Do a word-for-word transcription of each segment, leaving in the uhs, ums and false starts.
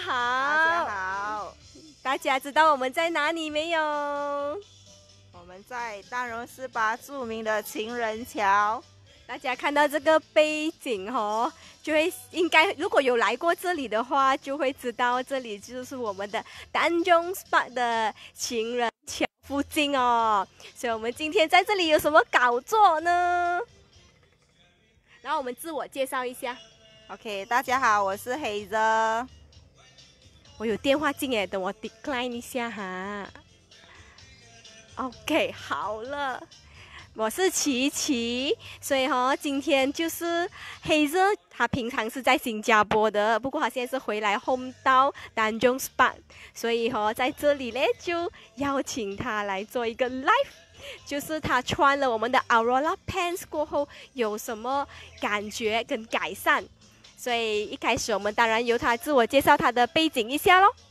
好， 大家好， 大家知道我们在哪里没有？ 我们在丹戎十八著名的情人桥。 大家看到这个背景哦，就会应该如果有来过这里的话，就会知道这里就是我们的丹中 Spa 的情人桥附近哦。所以我们今天在这里有什么搞作呢？然后我们自我介绍一下。 OK， 大家好，我是黑泽。 我有电话进耶，等我 decline 一下哈。OK， 好了。我是琪琪，所以哦，今天就是黑泽，他平常是在新加坡的，不过他现在是回来 home 到丹中 Spa， 所以哦，在这里呢就邀请他来做一个 live， 就是他穿了我们的 Aurora Pants 过后有什么感觉跟改善，所以一开始我们当然由他自我介绍他的背景一下咯。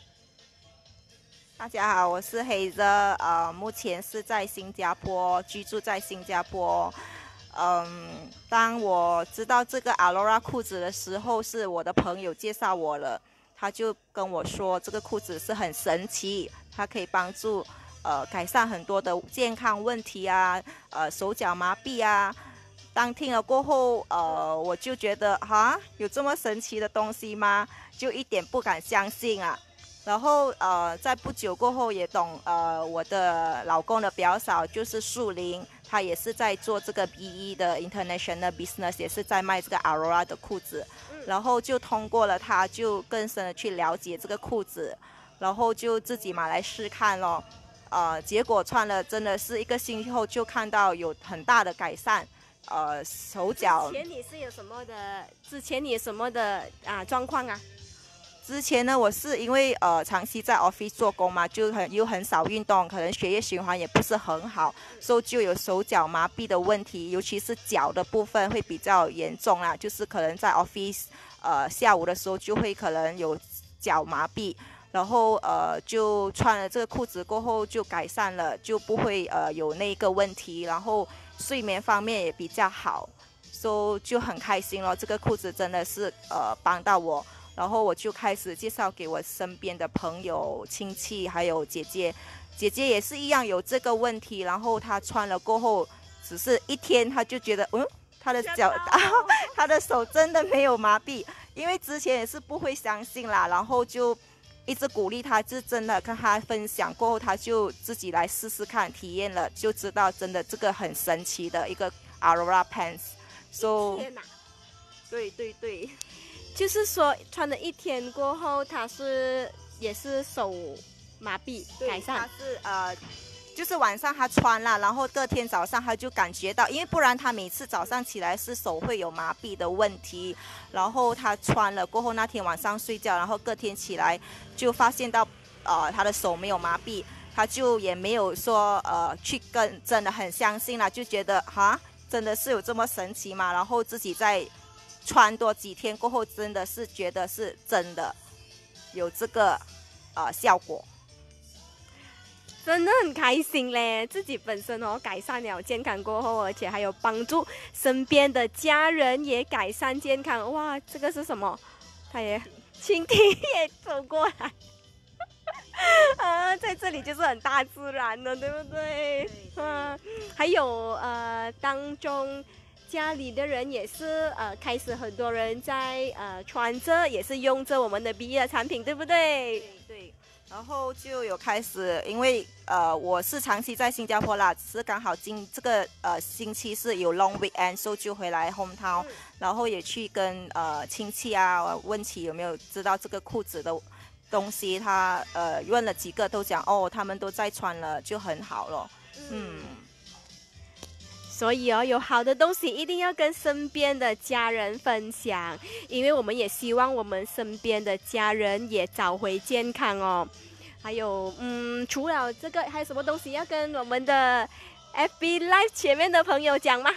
大家好，我是黑泽，呃，目前是在新加坡居住在新加坡。嗯，当我知道这个 Aurora 裤子的时候，是我的朋友介绍我了，他就跟我说这个裤子是很神奇，它可以帮助呃改善很多的健康问题啊，呃手脚麻痹啊。当听了过后，呃，我就觉得哈，有这么神奇的东西吗？就一点不敢相信啊。然后呃，在不久过后也懂呃，我的老公的表嫂就是树林，她也是在做这个 B E 的 International Business， 也是在卖这个 Aurora 的裤子。然后就通过了她，就更深的去了解这个裤子，然后就自己买来试看咯。呃，结果穿了真的是一个星期后就看到有很大的改善，呃，手脚。 之前你是有什么的？之前你有什么的啊状况啊？ 之前呢，我是因为呃长期在 office 做工嘛，就很又很少运动，可能血液循环也不是很好，所以就有手脚麻痹的问题，尤其是脚的部分会比较严重啦，就是可能在 office 呃下午的时候就会可能有脚麻痹，然后呃就穿了这个裤子过后就改善了，就不会呃有那个问题，然后睡眠方面也比较好，所以就很开心咯，这个裤子真的是呃帮到我。然后我就开始介绍给我身边的朋友、亲戚，还有姐姐。姐姐也是一样有这个问题，然后她穿了过后，只是一天，她就觉得，嗯，她的脚、她的手真的没有麻痹。因为之前也是不会相信啦，然后就一直鼓励她，就真的跟她分享过后，她就自己来试试看，体验了，就知道真的这个很神奇的一个 Aurora Pants。So， 天哪！ 对对对。 就是说穿了一天过后，他是也是手麻痹改善。 他是呃，就是晚上他穿了，然后第二天早上他就感觉到，因为不然他每次早上起来是手会有麻痹的问题，然后他穿了过后那天晚上睡觉，然后第二天起来就发现到呃他的手没有麻痹，他就也没有说呃去跟真的很相信了，就觉得哈真的是有这么神奇吗？然后自己在穿多几天过后，真的是觉得是真的有这个呃效果， 真的很开心嘞！自己本身哦改善了健康过后，而且还有帮助身边的家人也改善健康。哇，这个是什么？他也蜻蜓也走过来啊，在这里就是很大自然的，对不对？嗯、啊，还有呃当中。家里的人也是呃，开始很多人在呃穿着，也是用着我们的 B E 的产品，对不对？ 对对。然后就有开始，因为呃我是长期在新加坡啦，只是刚好今这个呃星期是有 long weekend， 所以就回来 hometown，、嗯、然后也去跟呃亲戚啊问起有没有知道这个裤子的东西，他呃问了几个都讲哦，他们都在穿了，就很好了，嗯。嗯所以哦，有好的东西一定要跟身边的家人分享，因为我们也希望我们身边的家人也找回健康哦。还有，嗯，除了这个，还有什么东西要跟我们的 F B Live 前面的朋友讲吗？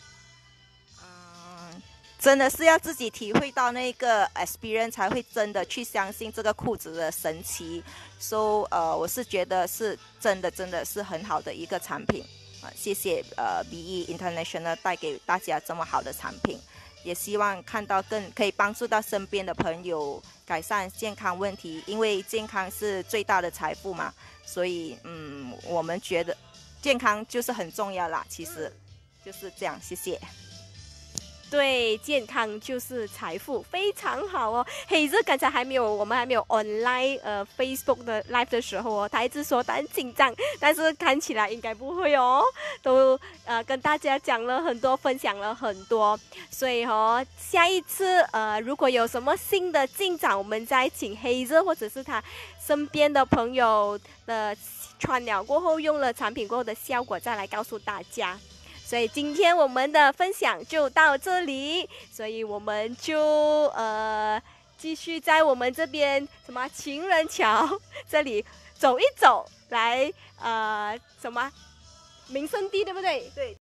嗯，真的是要自己体会到那个 experience 才会真的去相信这个裤子的神奇。So， 呃，我是觉得是真的，真的是很好的一个产品。谢谢呃 B E International 带给大家这么好的产品， 也希望看到更可以帮助到身边的朋友改善健康问题，因为健康是最大的财富嘛，所以嗯，我们觉得健康就是很重要啦，其实就是这样，谢谢。 对，健康就是财富，非常好哦。黑子刚才还没有，我们还没有 online 呃 Facebook 的 live 的时候哦，他一直说他很紧张，但是看起来应该不会哦，都呃跟大家讲了很多，分享了很多，所以哦，下一次呃如果有什么新的进展，我们再请黑子或者是他身边的朋友的穿了过后用了产品过后的效果再来告诉大家。所以今天我们的分享就到这里，所以我们就呃继续在我们这边什么情人桥这里走一走，来呃什么民生地对不对？ 对。